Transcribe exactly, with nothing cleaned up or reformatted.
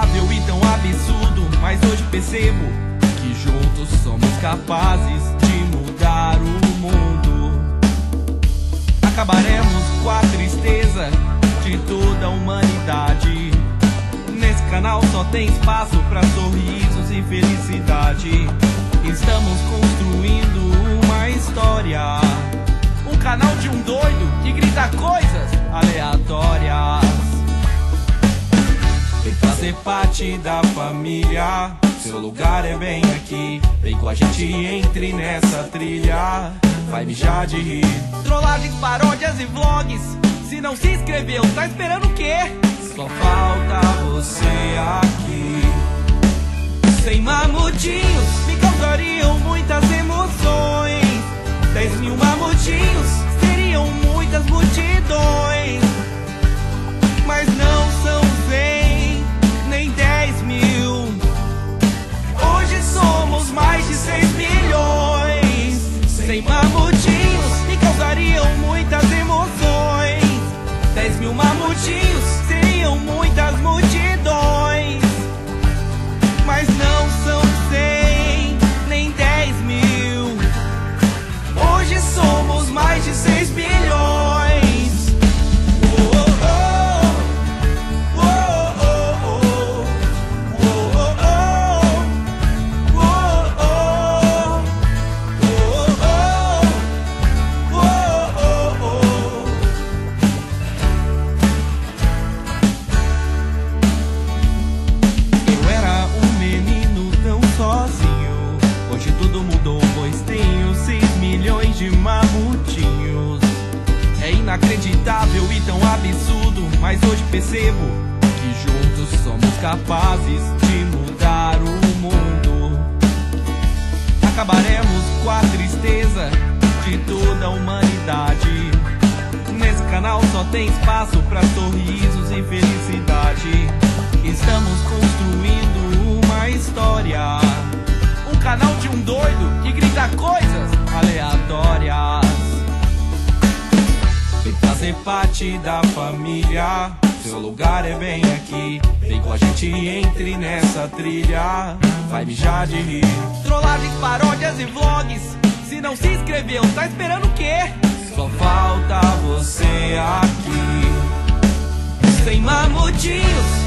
inacreditável e tão absurdo, mas hoje percebo que juntos somos capazes de mudar o mundo. Acabaremos com a tristeza de toda a humanidade. Nesse canal só tem espaço para sorrisos e felicidade. Estamos construindo uma história, um canal de um doido que grita coisas aleatórias. Vem fazer parte da família, seu lugar é bem aqui. Vem com a gente, entre nessa trilha, vai mijar de rir. Trollagens, paródias e vlogs, se não se inscreveu, tá esperando o quê? Só falta você aqui. Sem mamutinhos me causariam muitas emoções. Dez mil mamutinhos seriam muitas multidões. Mas não são cem, nem dez mil. Hoje somos mais de seis milhões. Sem mamutinhos me causariam muitas emoções. Dez mil mamutinhos seriam muitas multidões. Mas não são cem, nem dez mil. Hoje somos mais de seis milhões. Mamutinhos. É inacreditável e tão absurdo, mas hoje percebo que juntos somos capazes de mudar o mundo. Acabaremos com a tristeza de toda a humanidade. Nesse canal só tem espaço para sorrisos e felicidade. Estamos construindo uma história, um canal de um doido que grita coisas aleatórias. Vem fazer parte da família, seu lugar é bem aqui. Vem com a gente, entre nessa trilha, vai mijar de rir. Trollagens, paródias e vlogs, se não se inscreveu, tá esperando o quê? Só falta você aqui. Sem mamutinhos